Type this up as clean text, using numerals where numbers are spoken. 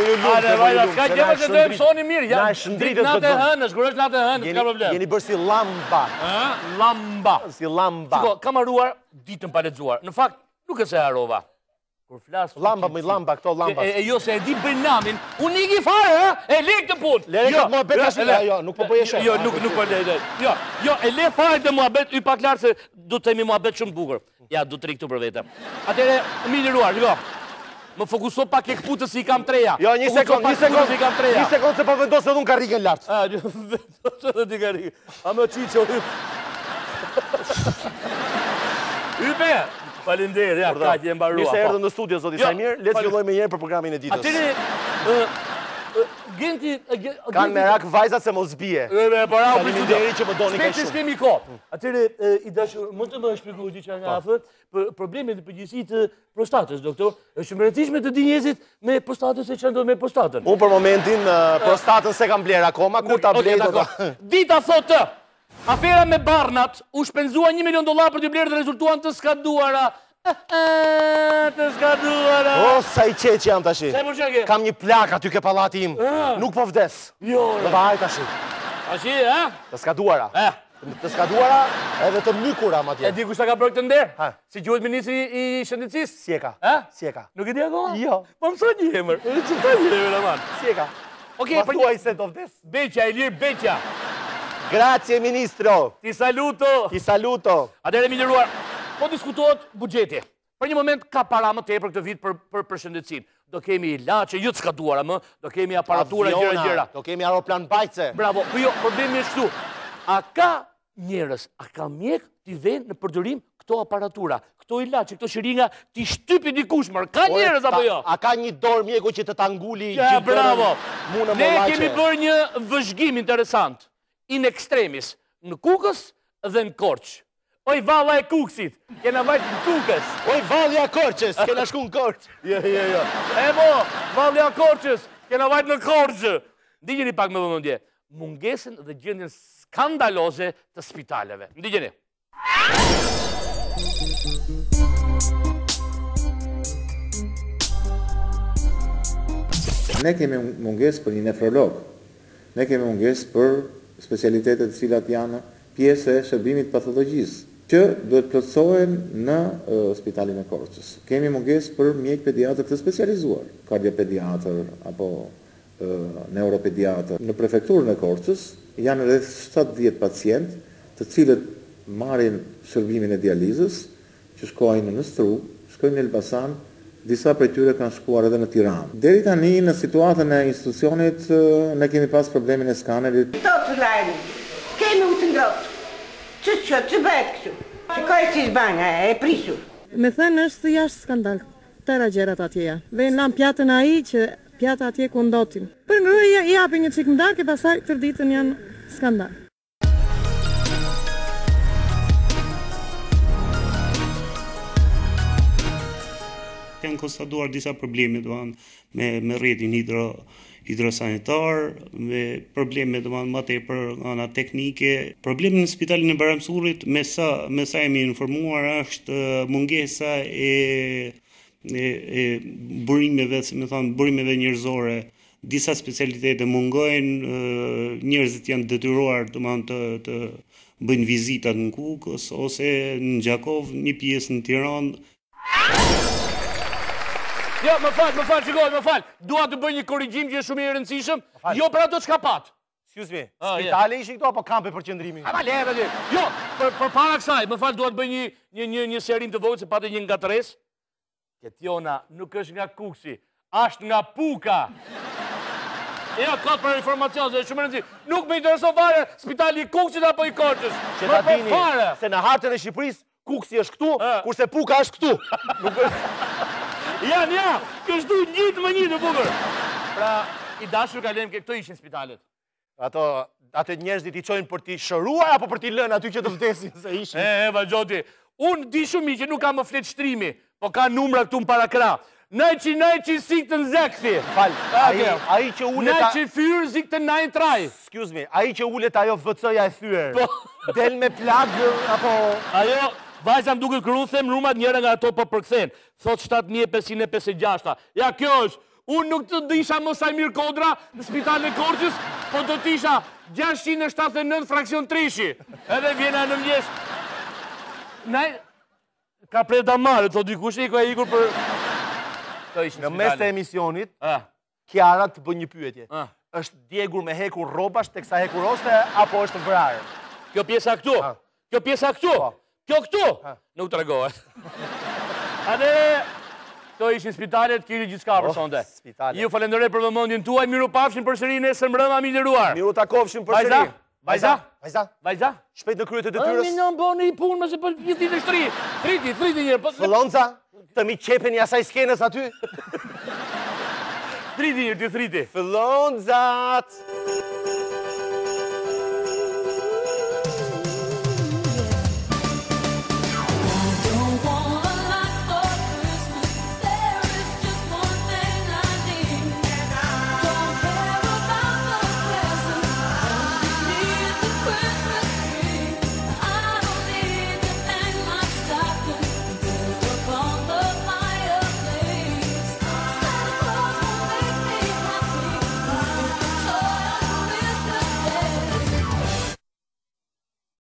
ju lumë. Ska gjema se dojmë soni mirë. Na e shëndritet natë e hënës, kur është natë e hënës, ka problem. Jeni bërë si lamba. Lamba. Si lamba. Shiko, kam haruar ditën pa lexuar. Në fakt, nuk e se harova. Kur flas lamba, këto lamba. E jo se e di Bernamin, unë iki fare, e lek të punë. Lere këtë muhabet tash, jo, nuk po bëje shef. Jo, nuk po le. Jo, e le fare të muhabet, y pa klar se do të themi muhabet shumë bukur. Ja, do të ri këtu për vete. Atëre, më liruar, shiko. Më fokuso pak e këputës si i kam treja. Jo, një sekund se po vendosë edhe unë karrikën lartë. Vendosë edhe ti karrikën. A më qiqo, hype, falimderit, ja, ka që e mbarua. Mirë se erdhën në studio, zoti Sajmir, le të fillojmë njerë për programin e ditës. Atëri, Genti... Kanë merak vajzat se mos bie. Faleminderit që më doni kaq shumë. Specis kemi ko. Atëri, i dashur, mund të më shpjegoj diçka nga afër për problemet e përgjithësisë të prostatës, doktor. Është shumë e rëndësishme të di njerëzit me prostatën se çfarë ndodh me prostatën. Unë për momentin prostatën se kam bler akoma, kur ta blej do ta. Dita thotë, afera me Barnat u shpenzua $1 milion për të blerë dhe rezultuan të skaduara. Të skaduara. O, sa i qetë që jam tashi. Se për qeke? Kam një plak aty ke pallati im. Nuk po vdes. Jo. Dhe vaj tashi. Tashi, Të skaduara. Të skaduara edhe të mykura ma tje. E di kushta ka bërë këtë nder? Si gjuhet ministri i shëndetësisë? Sjeka. Sjeka. Nuk e di akoma? Jo. Po mëso një emër. Që ta një emër, aman. Sjeka. Okej, ma thuaj se do vdes. Beqja, Ilir Beqja. Grazie, ministro. Ti saluto. Ti saluto. Atëherë miliruar, po diskutohet buxheti. Për një moment ka para më tepër këtë vit për shëndetësinë. Do kemi ilaçe, jo të skaduara më, do kemi aparatura gjëra. Do kemi aeroplan bajce. Bravo. Po jo, problemi është këtu. A ka njerëz, a ka mjek t'i vënë në përdorim këto aparatura, këto ilaçe, këto shëringa ti shtypi dikush më? Ka njerëz apo jo? A ka një dorë mjeku që të tanguli gjithë? Bravo. Ne kemi bërë një vëzhgim interesant, in extremis, në Kukës dhe në Korçë. Oj, valla e Kukësit, kena vajtë në Kukës. Oj, valja Korçës, kena shku në Korçë. Jo. E mo, valja Korçës, kena vajtë në Korçë. Ndigjeni pak me vëmendje, mungesën dhe gjendjen skandaloze të spitaleve. Ndigjeni. Ne kemi mungesë për një nefrolog. Ne kemi mungesë për specialitetet të cilat janë pjesë e shërbimit patologjisë, që duhet plotësohen në spitalin e Korçës. Kemi mungesë për mjek pediatër të specializuar, kardiopediatër apo neuropediatër. Në prefekturën e Korçës janë rreth 70 pacientë, të cilët marrin shërbimin e dializës, që shkojnë në Stru, shkojnë në Elbasan, disa prej tyre kanë shkuar edhe në Tiranë. Deri tani në situatën e institucionit ne kemi pas problemin e skanerit. Tot lajmi. Kemi u të ngrotë. Që bëhet kështu? Shikoj si zbanga, e prisur. Me thënë është jashtë skandal. Tëra gjerat atje janë. Dhe nam pjatën ai që pjata atje ku ndotin. Për ngrëje i japi një çik mdarkë, pastaj tër ditën janë skandal. Kanë konstatuar disa probleme me rrjetin hidrosanitar, me probleme më tepër nga ana teknike. Problemi në spitalin e Baramsullit, me sa jemi informuar, është mungesa e burimeve, burimeve njerëzore. Disa specialitete mungojnë, njerëzit janë detyruar të bëjnë vizitat në Kukës ose në Gjakov, një pjesë në Tiranë. Jo, më fal. Dua të bëj një korrigjim që është shumë i rëndësishëm. Jo për ato çka pat. Excuse me. Spitale ishin këto apo kampe për qëndrimin? A le atë. Jo, për para kësaj, më fal, dua të bëj një serim të vogël se patë një ngatërres. Ketjona nuk është nga Kuksi, është nga Puka. Jo, ka për informacion, se shumë rëndësi. Nuk më intereson fare spitali i Kuksit apo i Korçës. Që ta dini se në hartën e Shqipërisë Kuksi është këtu, kurse Puka është këtu. Ja, kështu njëtë më njëtë bukur. Pra, i dashur kalem, këto ishin spitalet. Ato njerëzit i qojnë për t'i shëruar, apo për t'i lënë aty që të vdesin se ishin? Vajgjoti, unë di shumë që nuk ka më flet shtrimi, po ka numra këtu më parakra. Najqi zik të nëzekthi. Fal, aji që ullet... Najqi fyrë zik të najnë traj. Excuse me, aji që ullet ajo vëcëja e thyër. Del me plagë, apo... Ajo... Vajza më duke kërru, them rumat njëra nga ato po përkëthen. Thot 7556. Ja, kjo është. Unë nuk të disha Mosamir Kodra në spitalin e Korçës, po do t'isha 679 fraksion Trishi. Edhe vjena në mëngjes. Ka prej damarë, të dikush e ikur për... Në mes të emisionit, Kiara të bën një pyetje. Është djegur me hekur robash teksa hekur roste, apo është vrarë? Kjo pjesa këtu? Kjo pjesa këtu? Kjo këtu? Nuk të regohet. Ade, këto ishin spitalet, kini gjithka për sonde. Ju falenderoj për vëmendjen tuaj, miru pafshin për sëri nesër mbrëma, mi nderuar. Miru takofshin për sëri. Vajza? Vajza? Shpejt në kryet e detyrës. Minion bëni punë, mëse për gjithi në shtri. Friti njërë. Fëllonca, të mi qepen i asaj skenës aty. Friti njërë, ti friti. Fëllonzat!